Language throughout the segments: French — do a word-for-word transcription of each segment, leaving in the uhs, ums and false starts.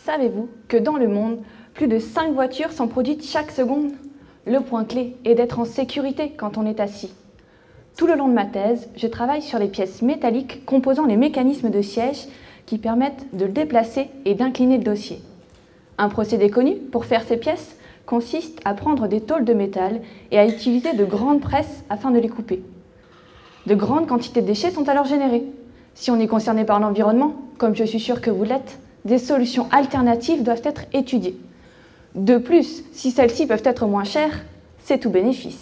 Savez-vous que dans le monde, plus de cinq voitures sont produites chaque seconde? Le point clé est d'être en sécurité quand on est assis. Tout le long de ma thèse, je travaille sur les pièces métalliques composant les mécanismes de siège qui permettent de le déplacer et d'incliner le dossier. Un procédé connu pour faire ces pièces consiste à prendre des tôles de métal et à utiliser de grandes presses afin de les couper. De grandes quantités de déchets sont alors générées. Si on est concerné par l'environnement, comme je suis sûre que vous l'êtes, des solutions alternatives doivent être étudiées. De plus, si celles-ci peuvent être moins chères, c'est tout bénéfice.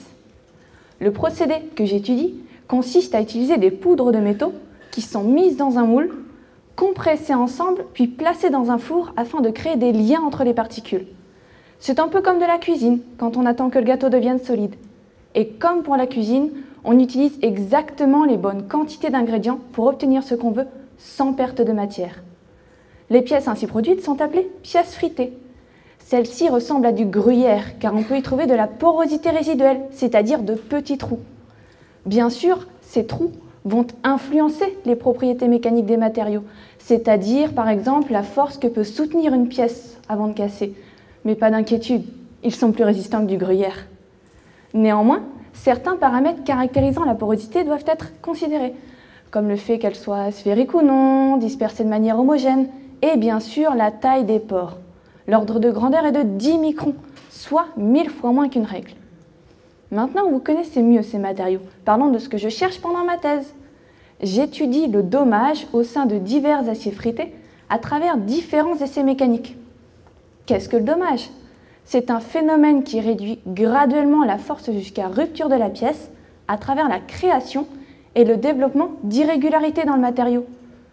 Le procédé que j'étudie consiste à utiliser des poudres de métaux qui sont mises dans un moule, compressées ensemble, puis placées dans un four afin de créer des liens entre les particules. C'est un peu comme de la cuisine, quand on attend que le gâteau devienne solide. Et comme pour la cuisine, on utilise exactement les bonnes quantités d'ingrédients pour obtenir ce qu'on veut sans perte de matière. Les pièces ainsi produites sont appelées pièces fritées. Celles-ci ressemblent à du gruyère, car on peut y trouver de la porosité résiduelle, c'est-à-dire de petits trous. Bien sûr, ces trous vont influencer les propriétés mécaniques des matériaux, c'est-à-dire, par exemple, la force que peut soutenir une pièce avant de casser. Mais pas d'inquiétude, ils sont plus résistants que du gruyère. Néanmoins, certains paramètres caractérisant la porosité doivent être considérés, comme le fait qu'elle soit sphérique ou non, dispersée de manière homogène, et bien sûr la taille des pores. L'ordre de grandeur est de dix microns, soit mille fois moins qu'une règle. Maintenant, vous connaissez mieux ces matériaux. Parlons de ce que je cherche pendant ma thèse. J'étudie le dômage au sein de divers aciers frités à travers différents essais mécaniques. Qu'est-ce que le dômage? C'est un phénomène qui réduit graduellement la force jusqu'à rupture de la pièce à travers la création et le développement d'irrégularités dans le matériau.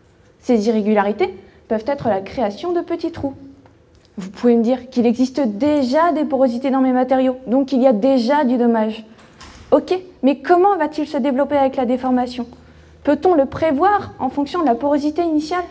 Ces irrégularités peuvent être la création de petits trous. Vous pouvez me dire qu'il existe déjà des porosités dans mes matériaux, donc il y a déjà du dômage. Ok, mais comment va-t-il se développer avec la déformation? Peut-on le prévoir en fonction de la porosité initiale?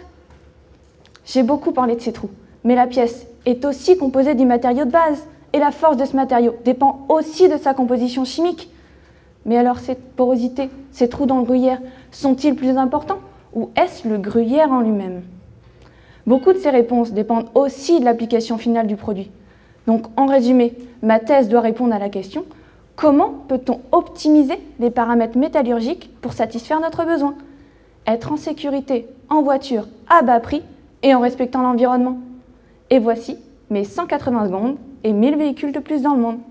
J'ai beaucoup parlé de ces trous, mais la pièce est aussi composée du matériau de base, et la force de ce matériau dépend aussi de sa composition chimique. Mais alors cette porosité, ces trous dans le gruyère, sont-ils plus importants, ou est-ce le gruyère en lui-même? Beaucoup de ces réponses dépendent aussi de l'application finale du produit. Donc, en résumé, ma thèse doit répondre à la question « Comment peut-on optimiser les paramètres métallurgiques pour satisfaire notre besoin? Être en sécurité en voiture à bas prix et en respectant l'environnement ?» Et voici mes cent quatre-vingts secondes et mille véhicules de plus dans le monde.